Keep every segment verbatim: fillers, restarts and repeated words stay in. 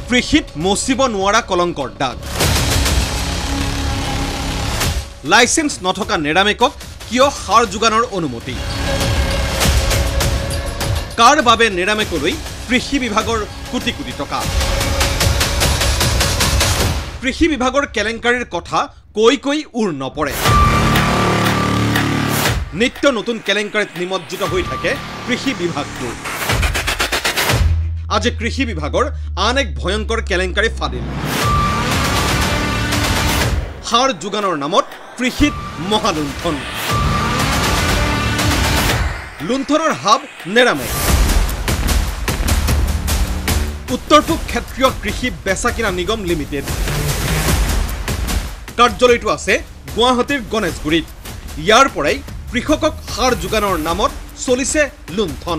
কৃষিত মচিব নোৱাৰা কলংকৰ দাগ। লাইসেন্স নথকা নেৰামেকক কিয় সাৰ যোগানৰ অনুমতি? কাৰ বাবে নেৰামেকলৈ কৃষি বিভাগৰ কোটি কোটি টকা? কৃষি বিভাগৰ কেলেংকাৰীৰ কথা কৈ কৈ উৰ নপৰে। নিত্য নতুন কেলেংকাৰীত নিমজ্জিত হৈ থাকে কৃষি বিভাগটো। আজি কৃষি বিভাগৰ আন এক ভয়ংকৰ কেলেংকাৰী ফাদিল। সাৰ যোগানৰ নামত কৃষিত মহালুণ্ঠন। লুণ্ঠনৰ হাব নেৰামেক। উত্তৰ পূব ক্ষেত্ৰীয় কৃষি বেচা কিনা নিগম লিমিটেড। কাৰ্যালয়টো আছে গুৱাহাটীৰ গণেশগুৰিত। ইয়াৰ পৰাই কৃষকক সাৰ যোগানৰ নামত চলিছে লুণ্ঠন।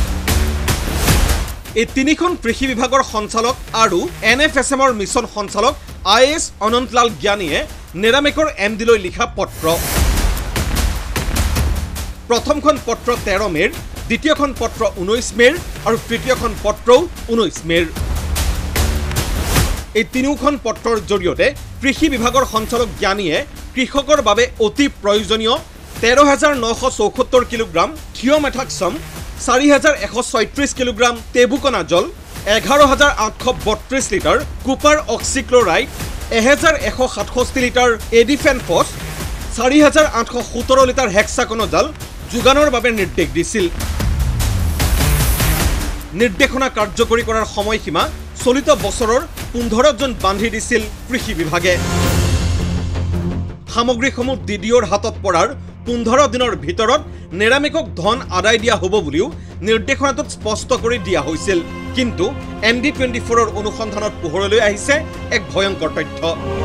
এই তিনিখন কৃষি বিভাগৰ সঞ্চালক আৰু এন এফ এছ এমৰ মিছন সঞ্চালক আই এছ অনন্তলাল জ্ঞানীয়ে নেৰামেকৰ এম ডিলৈ লিখা পত্ৰ। প্ৰথমখন পত্ৰ তেৰ মেৰ, দ্বিতীয়খন পত্ৰ ঊনৈছ মেৰ আৰু তৃতীয়খন পত্ৰও ঊনৈছ মেৰ। এই তিনিওখন পত্ৰৰ জৰিয়তে কৃষি বিভাগৰ সঞ্চালক জ্ঞানীয়ে কৃষকৰ বাবে অতি প্ৰয়োজনীয় তেৰ হাজাৰ নশ চৌসত্তৰ কিলোগ্ৰাম থিয়মেথাক্সাম, চাৰি হাজাৰ এশ ছয়ত্ৰিছ কিলোগ্ৰাম টেবুকনাজল, এঘাৰ হাজাৰ আঠশ বত্ৰিছ লিটাৰ কুপাৰ অক্সিক্লৰাইড, এহেজাৰ এশ সাতষষ্ঠি লিটাৰ এডিফেনফছ, চাৰি হাজাৰ আঠশ সোতৰ লিটাৰ হেক্সাকনজাল যোগানৰ বাবে নিৰ্দেশ দিছিল। নিৰ্দেশনা কাৰ্যকৰী কৰাৰ সময়সীমা চলিত বছৰৰ পোন্ধৰ জুন বান্ধি দিছিল কৃষি বিভাগে। সামগ্ৰীসমূহ ডি ডি অ'ৰ হাতত পৰাৰ পোন্ধৰ দিনৰ ভিতৰত নেৰামেকক ধন আদায় দিয়া হ'ব বুলিও নিৰ্দেশনাটোত স্পষ্ট কৰি দিয়া হৈছিল। কিন্তু এম ডি টুৱেণ্টি ফ'ৰৰ অনুসন্ধানত পোহৰলৈ আহিছে এক ভয়ংকৰ তথ্য।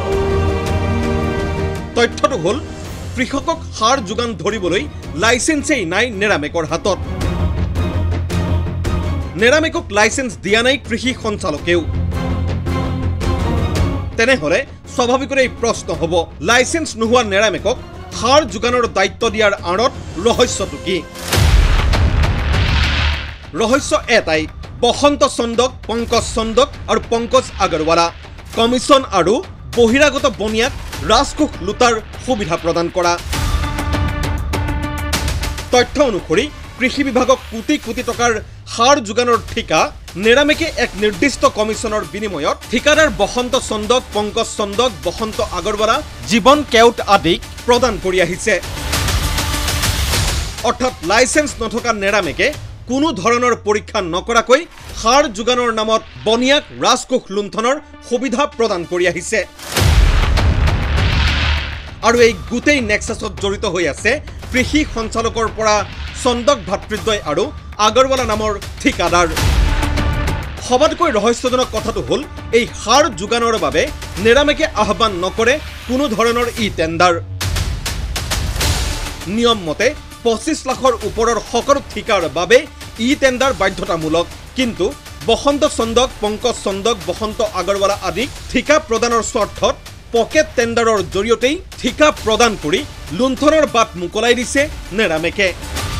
তথ্যটো হ'ল কৃষকক সাৰ যোগান ধৰিবলৈ লাইচেন্সেই নাই নেৰামেকৰ হাতত। নেৰামেকক লাইচেন্স দিয়া নাই কৃষি সঞ্চালকেও। তেনেহ'লে স্বাভাৱিকতে এই প্ৰশ্ন হ'ব, লাইচেন্স নোহোৱা নেৰামেকক সাৰ যোগানৰ দায়িত্ব দিয়াৰ আঁৰত ৰহস্যটো কি? ৰহস্য এটাই, বসন্ত চন্দক, পংকজ চন্দক আৰু পংকজ আগৰৱালা কমিছন আৰু বহিৰাগত বনিয়াক ৰাজকোষ লুটাৰ সুবিধা প্ৰদান কৰা। তথ্য অনুসৰি কৃষি বিভাগক কোটি কোটি টকাৰ সাৰ যোগানৰ ঠিকা নেৰামেকে এক নিৰ্দিষ্ট কমিছনৰ বিনিময়ত ঠিকাদাৰ বসন্ত চন্দক, পংকজ চন্দক, বসন্ত আগৰৱালা, জীৱন কেওট আদিক প্ৰদান কৰি আহিছে। অৰ্থাৎ লাইচেন্স নথকা নেৰামেকে কোনো ধৰণৰ পৰীক্ষা নকৰাকৈ সাৰ যোগানৰ নামত বনিয়াক ৰাজকোষ লুণ্ঠনৰ সুবিধা প্ৰদান কৰি আহিছে। আৰু এই গোটেই নেক্সাছত জড়িত হৈ আছে কৃষি সঞ্চালকৰ পৰা চন্দক ভাতৃদ্বয় আৰু আগৰৱালা নামৰ ঠিকাদাৰ। সবাতকৈ ৰহস্যজনক কথাটো হ'ল এই সাৰ যোগানৰ বাবে নেৰামেকে আহ্বান নকৰে কোনো ধৰণৰ ই টেণ্ডাৰ। নিয়ম মতে পঁচিছ লাখৰ ওপৰৰ সকলো ঠিকাৰ বাবে ই টেণ্ডাৰ বাধ্যতামূলক। কিন্তু বসন্ত চন্দক, পংকজ চন্দক, বসন্ত আগৰৱালা আদিক ঠিকা প্ৰদানৰ স্বাৰ্থত পকেট টেণ্ডাৰৰ জৰিয়তেই ঠিকা প্ৰদান কৰি লুণ্ঠনৰ বাট মোকলাই দিছে নেৰামেকে।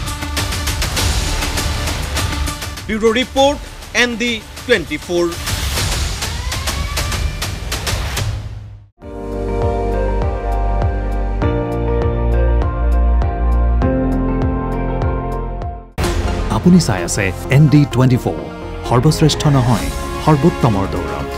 Bureau report, N D twenty four. আপুনি চাই আছে এন ডি টুৱেণ্টি ফ'ৰ, সৰ্বশ্ৰেষ্ঠ নহয় সৰ্বোত্তমৰ দৌৰত।